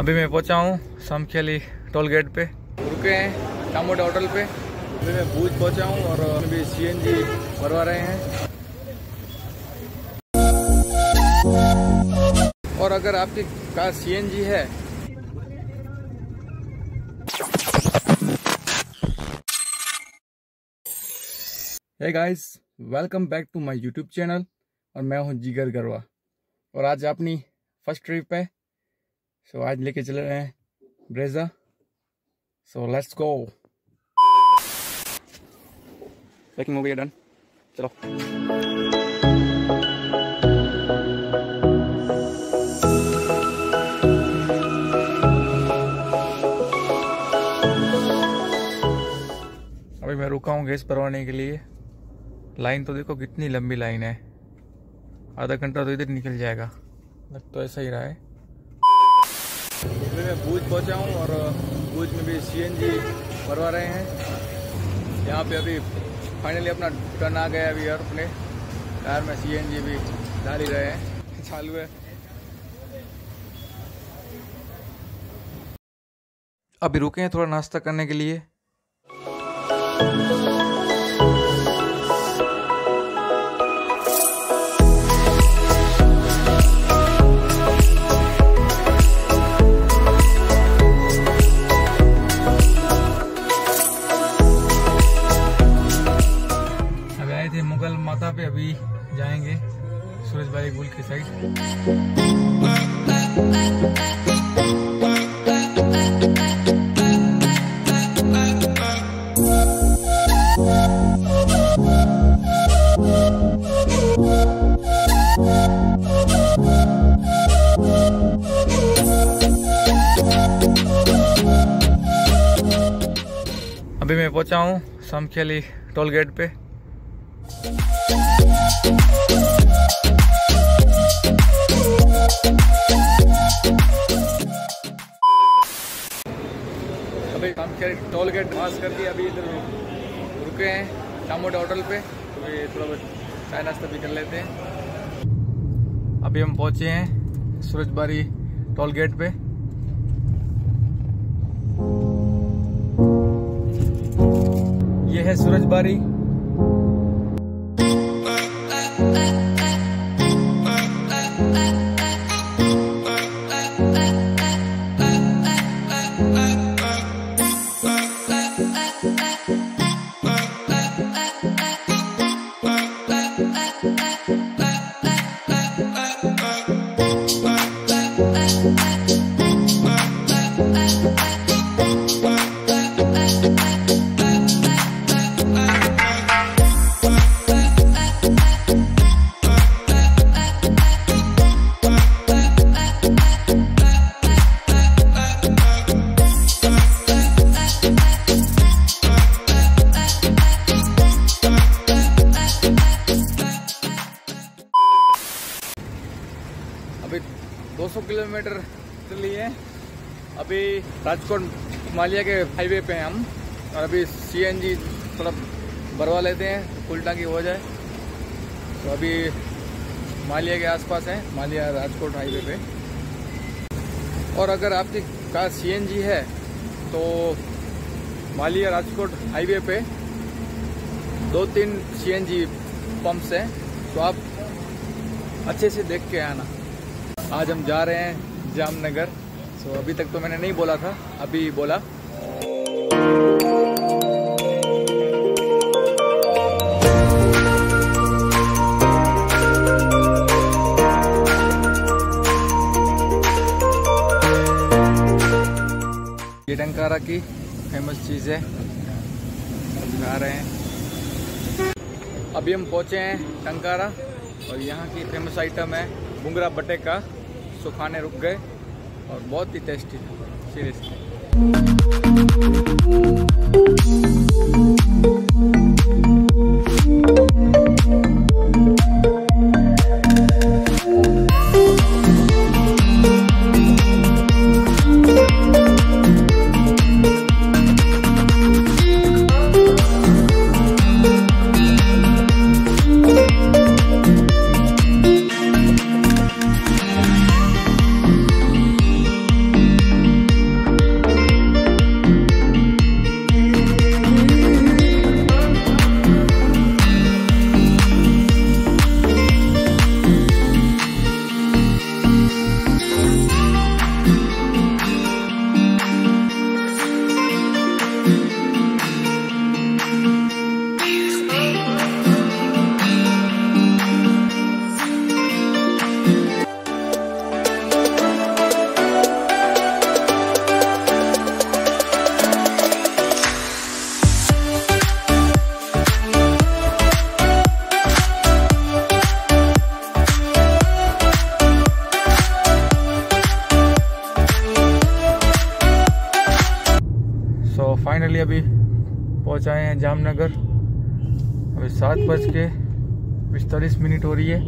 अभी मैं पहुंचा हूँ सामखेली टोल गेट पे, रुके हैं टामोटा होटल पे। अभी मैं भूज पहुंचा हूँ और अभी सीएनजी भरवा रहे हैं। और अगर आपकी कार सीएनजी है hey guys, welcome back to my YouTube channel. और मैं हूं जिगर गरवा और आज अपनी फर्स्ट ट्रिप है। सो आज लेके चल रहे हैं Brezza. So let's go. Packing हो गई, डन, चलो। अभी मैं रुका हूँ गैस भरवाने के लिए। लाइन तो देखो कितनी लंबी लाइन है, आधा घंटा तो इधर निकल जाएगा, लग तो ऐसा ही रहा है। मैं भूज पहुंचा हूँ और भूज में भी सीएनजी भरवा रहे हैं। यहाँ पे अभी फाइनली अपना टर्न आ गया। अभी और अपने कार में सीएनजी भी डाल ही रहे हैं, चालू है। अभी रुके हैं थोड़ा नाश्ता करने के लिए। मुगल माता पे अभी जाएंगे सूरजबाड़ी पुल की साइड। अभी मैं पहुंचा हूँ सामखेली टोल गेट पे। अभी सामखेली टोल गेट पास कर दिया। अभी इधर रुके हैं टामोटा होटल पे, तो थोड़ा बहुत चाय नाश्ता भी कर लेते हैं। अभी हम पहुंचे हैं सूरजबाड़ी टोल गेट पे। ये है सूरजबाड़ी। अभी 200 किलोमीटर चलिए। अभी राजकोट मालिया के हाईवे पे हैं हम, और अभी सीएनजी थोड़ा भरवा लेते हैं, फुल टांकी हो जाए। तो अभी मालिया के आसपास है, मालिया राजकोट हाईवे पे। और अगर आपकी कार सीएनजी है तो मालिया राजकोट हाईवे पे 2-3 सीएनजी पंप्स हैं, तो आप अच्छे से देख के आना। आज हम जा रहे हैं जामनगर। सो अभी तक तो मैंने नहीं बोला था, अभी बोला। ये टंकारा की फेमस चीज़ है, खा रहे हैं। अभी हम पहुंचे हैं टंकारा और यहाँ की फेमस आइटम है बुंगरा बटेका। सो खाने रुक गए और बहुत ही टेस्टी था, सीरियसली। अभी पहुंचाए हैं जामनगर। अभी 7:45 हो रही है।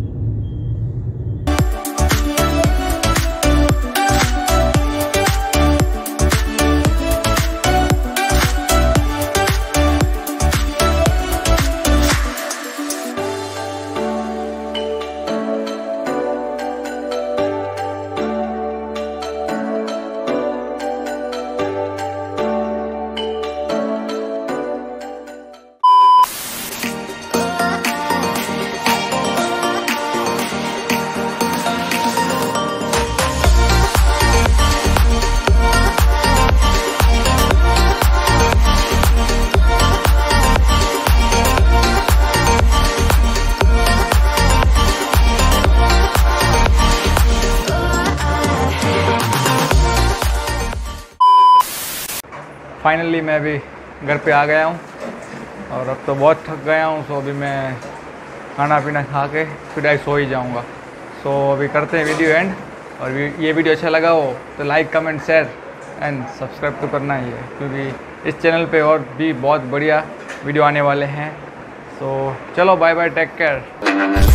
फाइनली मैं अभी घर पे आ गया हूँ और अब तो बहुत थक गया हूँ। सो अभी मैं खाना पीना खा के फिर डायरेक्ट सो ही जाऊँगा। सो अभी करते हैं वीडियो एंड। और ये वीडियो अच्छा लगा हो तो like comment share and subscribe तो करना ही है, क्योंकि इस चैनल पे और भी बहुत बढ़िया वीडियो आने वाले हैं। सो चलो बाय बाय, टेक केयर।